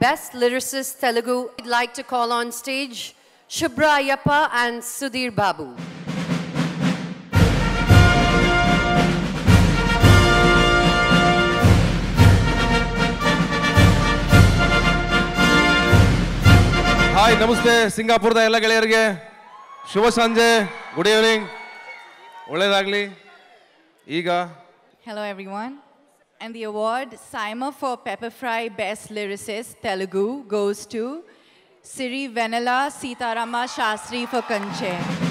Best Lyricist Telugu, I'd like to call on stage Shubhra Ayyappa and Sudhir Babu. Hi, Namaste, Singapore da ella ಗೆಳೆಯರಿಗೆ ಶುಭ ಸಂಜೆ, good evening, ಒಳ್ಳೆಯದಾಗಲಿ. ಈಗ Hello everyone. And the award Saima for Pepper Fry Best Lyricist Telugu goes to Siri Venala Sitarama Shastri for Kanche.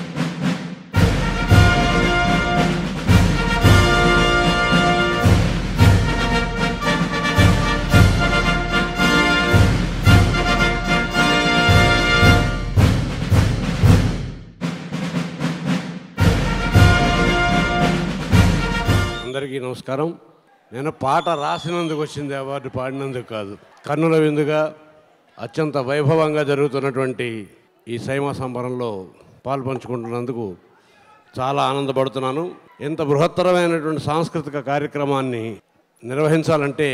అందరికీ నమస్కారం. నేను పాట రాసినందుకు వచ్చింది, award పాడినందుకు కాదు. కన్నుల విందుగా అత్యంత వైభవంగా జరుగుతున్నటువంటి ఈ సైమా సంబరంలో పాల్పంచుకుంటున్నందుకు చాలా ఆనందపడుతున్నాను. ఇంత బృహత్తరమైనటువంటి సాంస్కృతిక కార్యక్రమాన్ని నిర్వహించాలంటే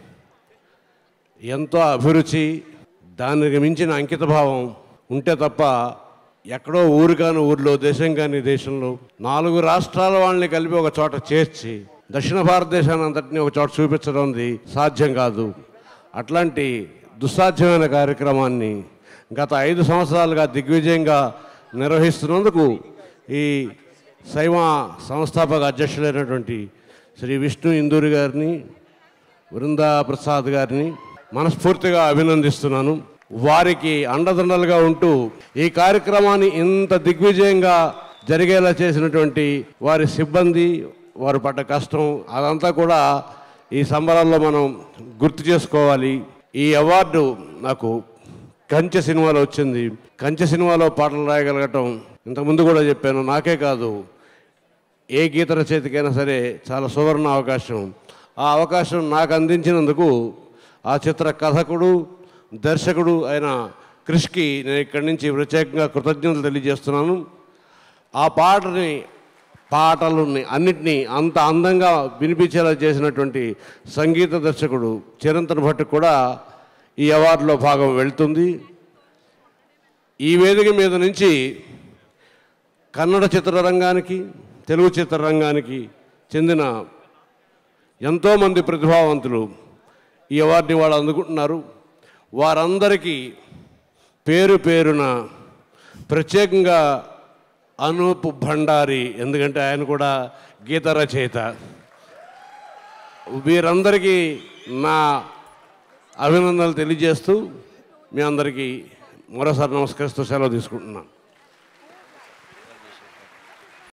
ఎంతో అభిరుచి, దానికి మించిన అంకితభావం ఉంటే తప్ప ఎక్కడో ఊరు కాని ఊరిలో, దేశం కాని దేశంలో 4 రాష్ట్రాల వాళ్ళని కలిపి ఒక చోట చేర్చి దక్షిణ భారతదేశాన్ని అంతటినీ ఒక చోట చూపించడం సాధ్యం కాదు. అట్లాంటి దుస్సాధ్యమైన కార్యక్రమాన్ని గత 5 సంవత్సరాలుగా దిగ్విజయంగా నిర్వహిస్తున్నందుకు ఈ సైమా సంస్థాపక అధ్యక్షులైనటువంటి శ్రీ విష్ణు ఇందూరి గారిని, బృందా ప్రసాద్ గారిని మనస్ఫూర్తిగా అభినందిస్తున్నాను. వారికి అండదండలుగా ఉంటూ ఈ కార్యక్రమాన్ని ఇంత దిగ్విజయంగా జరిగేలా చేసినటువంటి వారి సిబ్బంది, వారు పడ్డ కష్టం అదంతా కూడా ఈ సంబరాల్లో మనం గుర్తు చేసుకోవాలి. ఈ అవార్డు నాకు కంచె సినిమాలో వచ్చింది. కంచె సినిమాలో పాటలు రాయగలగటం ఇంతకుముందు కూడా చెప్పాను, నాకే కాదు ఏ గీత రచయితకైనా సరే చాలా సువర్ణ అవకాశం. ఆ అవకాశం నాకు అందించినందుకు ఆ చిత్ర కథకుడు, దర్శకుడు అయిన క్రిష్కి నేను ఇక్కడి నుంచి ప్రత్యేకంగా కృతజ్ఞతలు తెలియజేస్తున్నాను. ఆ పాటలని అన్నిటినీ అంత అందంగా వినిపించేలా చేసినటువంటి సంగీత దర్శకుడు చిరంతన్ భట్ కూడా ఈ అవార్డులో భాగం వెళ్తుంది. ఈ వేదిక మీద నుంచి కన్నడ చిత్రరంగానికి, తెలుగు చిత్రరంగానికి చెందిన ఎంతోమంది ప్రతిభావంతులు ఈ అవార్డుని వాళ్ళు అందుకుంటున్నారు. వారందరికీ పేరు పేరున ప్రత్యేకంగా అనూప్ భండారి, ఎందుకంటే ఆయన కూడా గీత రచయిత, వీరందరికీ నా అభినందనలు తెలియజేస్తూ మీ అందరికీ మరోసారి నమస్కరిస్తూ సెలవు తీసుకుంటున్నాను.